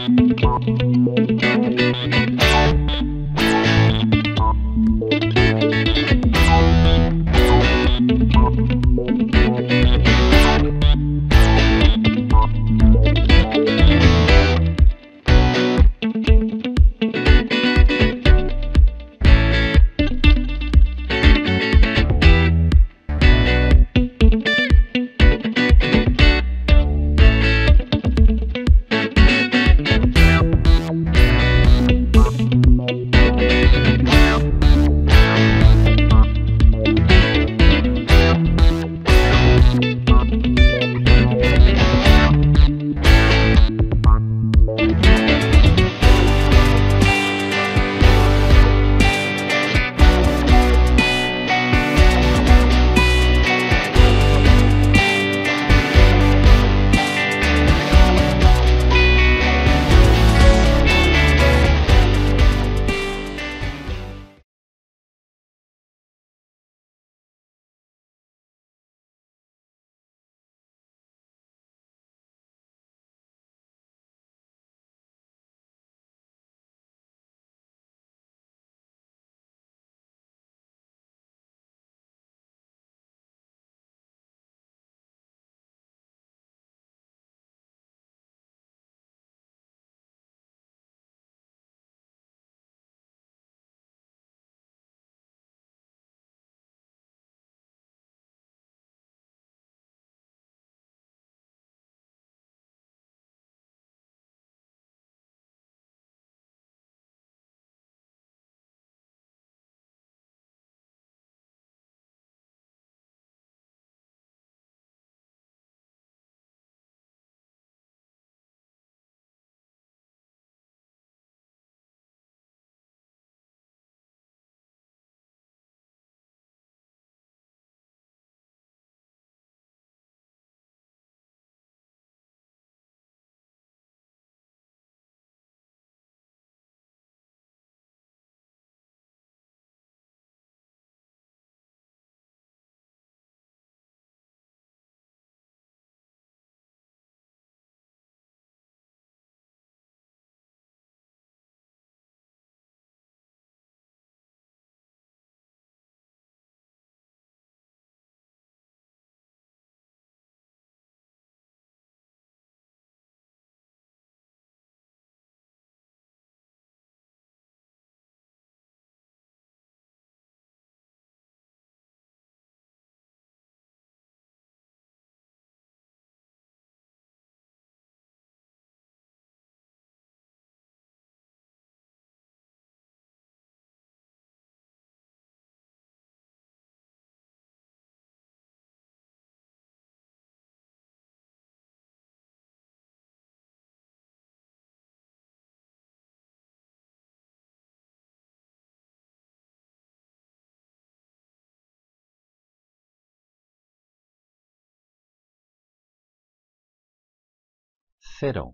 0,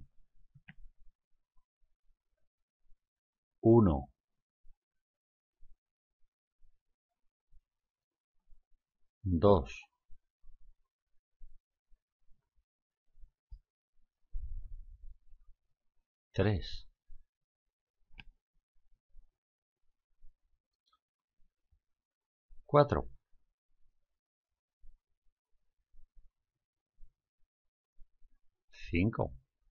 1, 2, 3, 4, 5,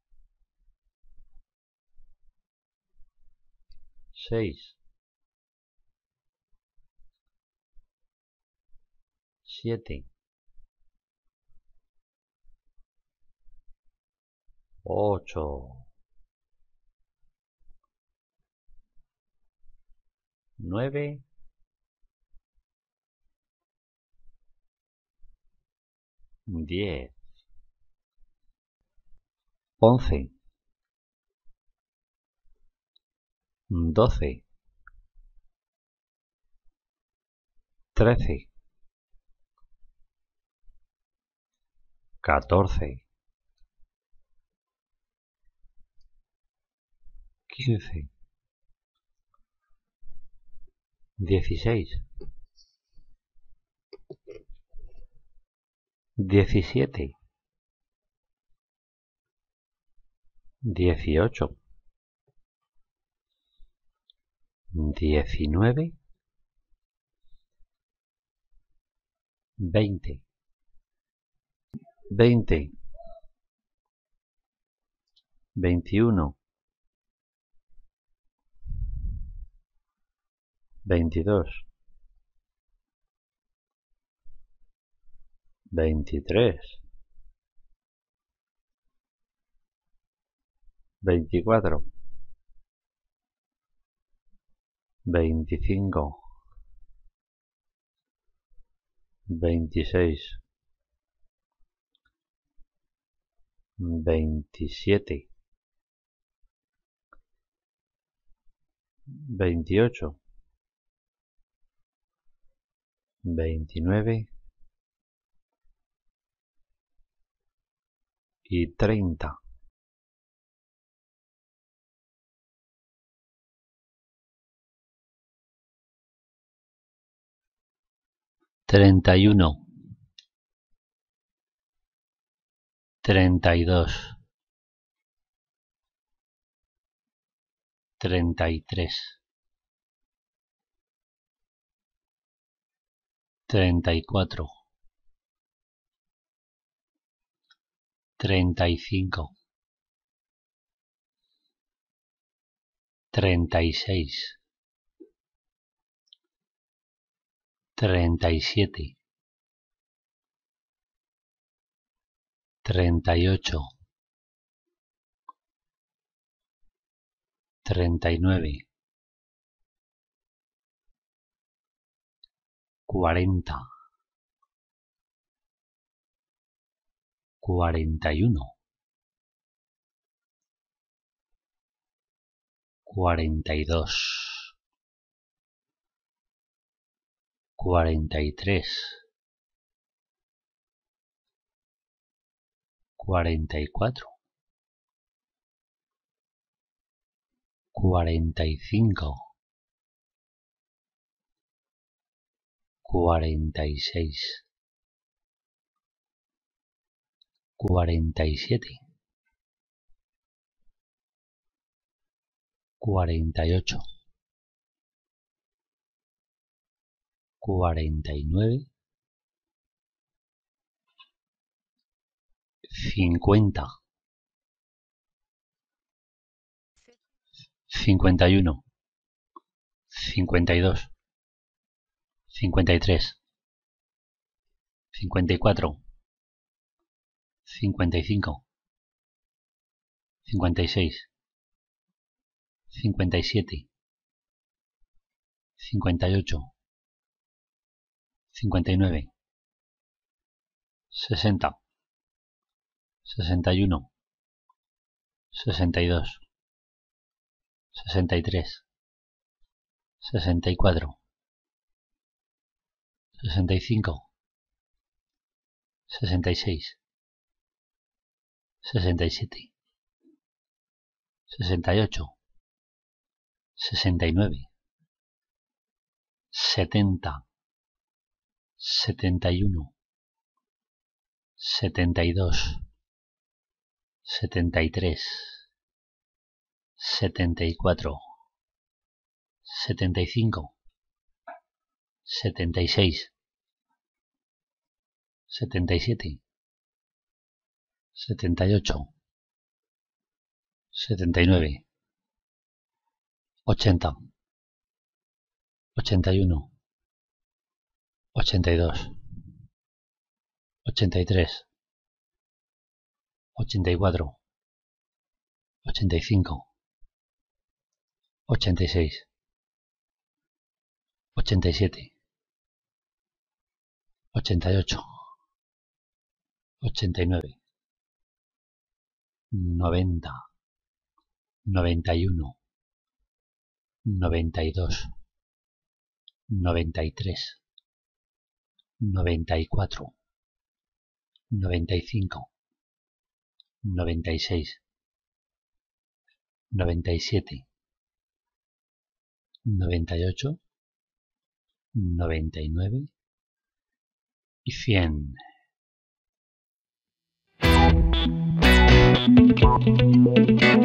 6, 7, 8, 9, 10, 11, 12, 13, 14, 15, 16, 17, 18, 19, 20, 20, 21, 22, 23, 24, 25, 26, 27, 28, 29 y 30. 31, 32, 33, 34, 35, 36, 37, 38, 39, 40, 41, 42, 43, 44, 45, 46, 47, 48, 49, 50, 51, 52, 53, 54, 55, 56, 57, 58, 59, 60, 61, 62, 63, 64, 65, 66, 67, 68, 69, 70, 71, 72, 73, 74, 75, 76, 77, 78, 79, 80, 81, 82, 83, 84, 85, 86, 87, 88, 89, 90, 91, 92, 93, 94, 95, 96, 97, 98, 99 y 100.